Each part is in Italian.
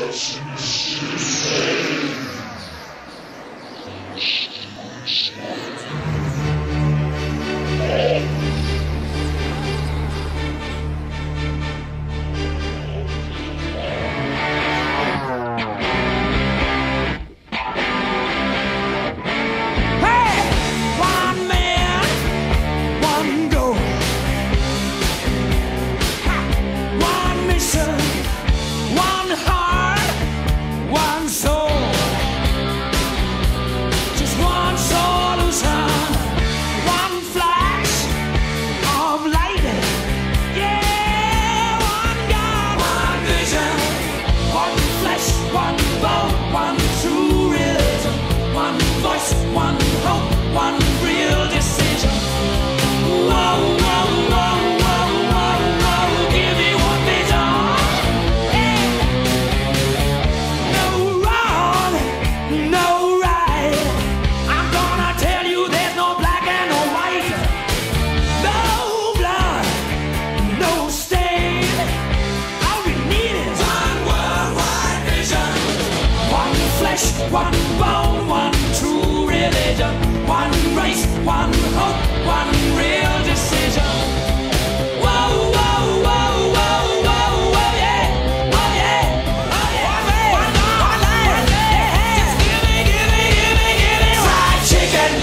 One bone, one true religion, one race, one hope, one real decision. Whoa, whoa, whoa, whoa, whoa, whoa, yeah, oh yeah, oh yeah. One life, yeah. Just give me fried chicken.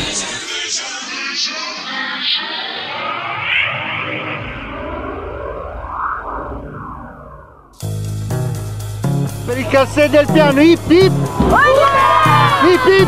Per il cassetto del piano, hip hip! Hip hip!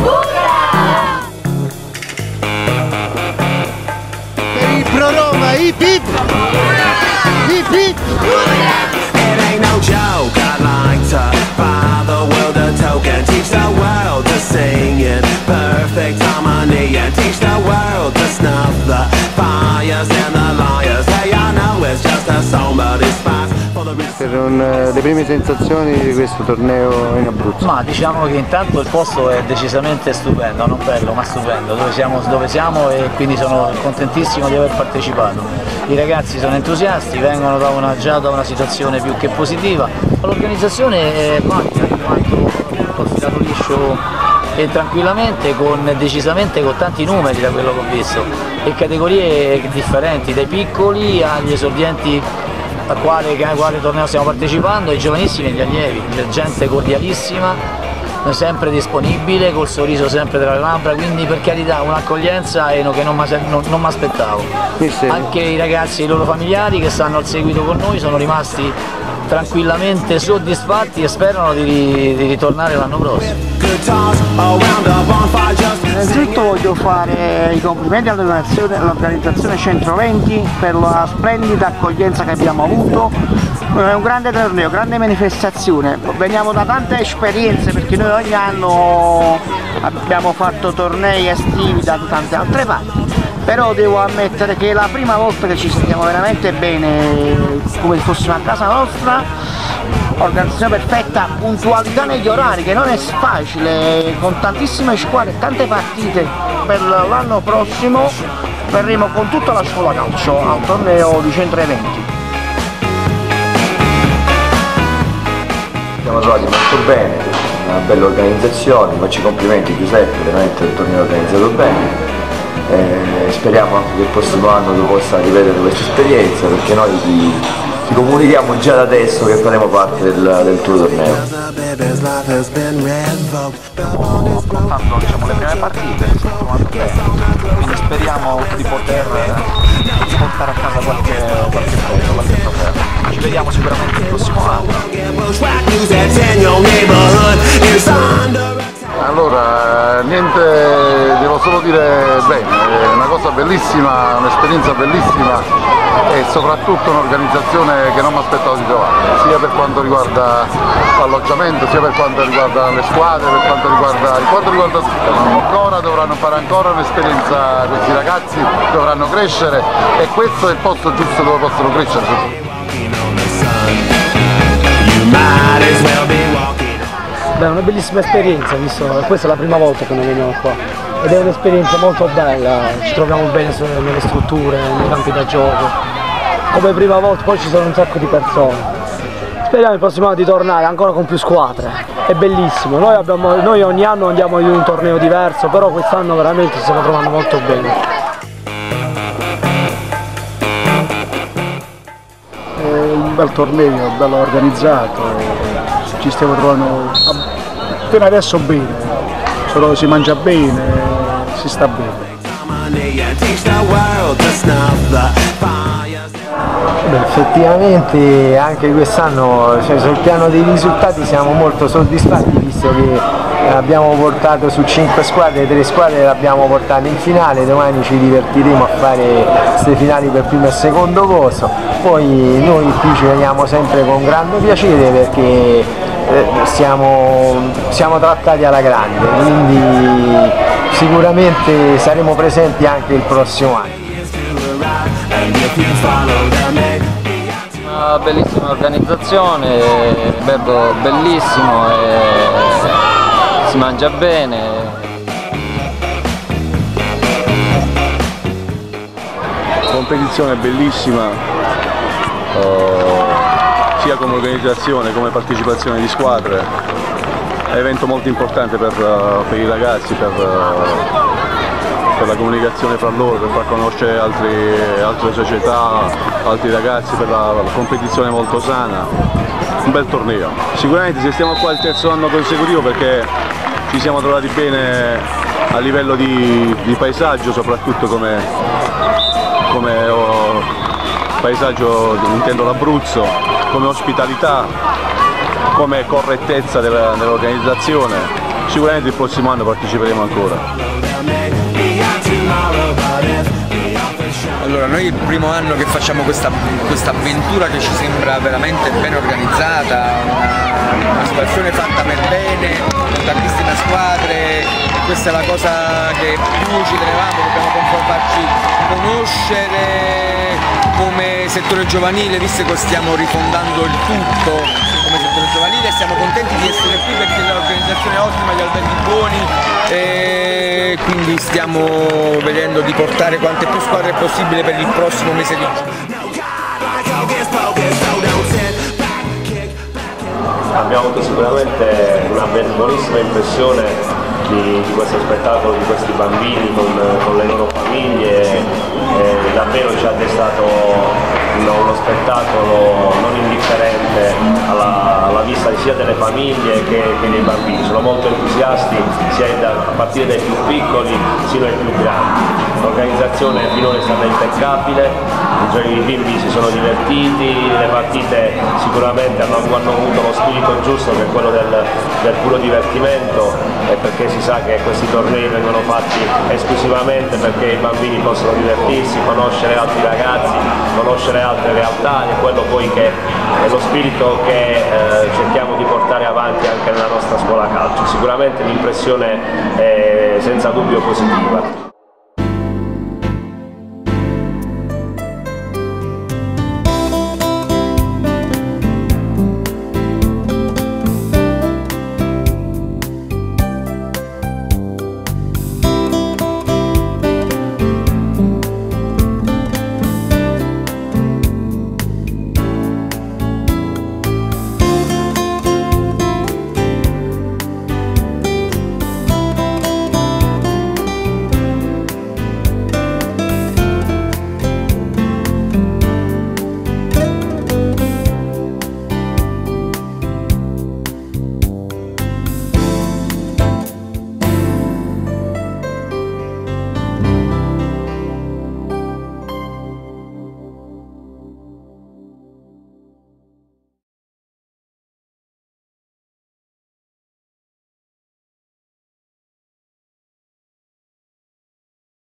Per il Pro Roma, hip hip! Hip hip! It ain't no joke, I'd like to buy the world a token, teach the world to sing in perfect harmony, and teach the world to snuff the fires and the liars. Hey, I know it's just a song, but it's fast. Per le prime sensazioni di questo torneo in Abruzzo? Ma diciamo che intanto il posto è decisamente stupendo, non bello ma stupendo, dove siamo e quindi sono contentissimo di aver partecipato. I ragazzi sono entusiasti, vengono già da una situazione più che positiva, l'organizzazione è valida, quanto ho filato liscio e tranquillamente, decisamente con tanti numeri da quello che ho visto, e categorie differenti, dai piccoli agli esordienti a quale torneo stiamo partecipando, i giovanissimi e gli allievi, gente cordialissima, sempre disponibile, col sorriso sempre tra le labbra, quindi per carità un'accoglienza che non mi aspettavo. Anche i ragazzi e i loro familiari che stanno al seguito con noi sono rimasti tranquillamente soddisfatti e sperano di ritornare l'anno prossimo. Innanzitutto voglio fare i complimenti all'organizzazione Centro 20 per la splendida accoglienza che abbiamo avuto. È un grande torneo, grande manifestazione, veniamo da tante esperienze perché noi ogni anno abbiamo fatto tornei estivi da tante altre parti, però devo ammettere che è la prima volta che ci sentiamo veramente bene, come se fossimo a casa nostra, organizzazione perfetta, puntualità negli orari che non è facile, con tantissime squadre e tante partite. Per l'anno prossimo verremo con tutta la scuola calcio al torneo di Centro Eventi. Siamo trovati molto bene, una bella organizzazione, faccio i complimenti Giuseppe, veramente il torneo organizzato bene. Speriamo anche che il prossimo anno tu possa ripetere questa esperienza, perché noi ti comunichiamo già da adesso che faremo parte del tuo torneo. Stiamo affrontando le prime partite, stiamo trovando bene, quindi speriamo di poter portare a casa qualche premio, qualche trofeo. Ci vediamo sicuramente il prossimo anno. Allora, niente, devo solo dire bene, è una cosa bellissima, un'esperienza bellissima e soprattutto un'organizzazione che non mi aspettavo di trovare, sia per quanto riguarda l'alloggiamento, sia per quanto riguarda le squadre, per quanto riguarda ancora, dovranno fare ancora un'esperienza, questi ragazzi dovranno crescere e questo è il posto giusto dove possono crescere. Beh, è una bellissima esperienza, visto questa è la prima volta che noi veniamo qua ed è un'esperienza molto bella, ci troviamo bene nelle strutture, nei campi da gioco, come prima volta, poi ci sono un sacco di persone, Speriamo il prossimo anno di tornare ancora con più squadre, è bellissimo, noi ogni anno andiamo in un torneo diverso, però quest'anno veramente ci stiamo trovando molto bene. È un bel torneo, bello organizzato, ci stiamo trovando fino adesso bene, si mangia bene, si sta bene. Beh, effettivamente anche quest'anno sul piano dei risultati siamo molto soddisfatti, visto che abbiamo portato su 5 squadre, 3 squadre le abbiamo portate in finale, domani ci divertiremo a fare queste finali per primo e secondo posto, poi noi qui ci veniamo sempre con grande piacere perché siamo trattati alla grande, quindi sicuramente saremo presenti anche il prossimo anno. Una bellissima organizzazione, albergo bellissimo e si mangia bene. Competizione bellissima, sia come organizzazione come partecipazione di squadre, è un evento molto importante per i ragazzi, per la comunicazione fra loro, per far conoscere altre società, altri ragazzi, per la competizione molto sana. Un bel torneo. Sicuramente se stiamo qua il terzo anno consecutivo perché ci siamo trovati bene a livello di paesaggio, soprattutto come paesaggio intendo l'Abruzzo, come ospitalità, come correttezza dell'organizzazione. Sicuramente il prossimo anno parteciperemo ancora. Allora, noi è il primo anno che facciamo questa avventura che ci sembra veramente ben organizzata, una situazione fatta per bene, con tantissime squadre, questa è la cosa che più ci tenevamo, dobbiamo farci conoscere come settore giovanile, visto che stiamo rifondando il tutto come settore giovanile, siamo contenti di essere qui perché l'organizzazione è ottima, gli alberghi buoni e quindi stiamo vedendo di portare quante più squadre possibile per il prossimo mese di giugno. Abbiamo avuto sicuramente una buonissima impressione di questo spettacolo, di questi bambini con le loro famiglie, davvero ci ha destato uno spettacolo non indifferente alla vista sia delle famiglie che dei bambini, sono molto entusiasti sia a partire dai più piccoli sino ai più grandi. L'organizzazione finora è stata impeccabile, i bimbi si sono divertiti, le partite sicuramente hanno avuto lo spirito giusto che è quello del puro divertimento, e perché si sa che questi tornei vengono fatti esclusivamente perché i bambini possono divertirsi, conoscere altri ragazzi, conoscere altre realtà, è quello poi che è lo spirito che cerchiamo di portare avanti anche nella nostra scuola calcio. Sicuramente l'impressione è senza dubbio positiva.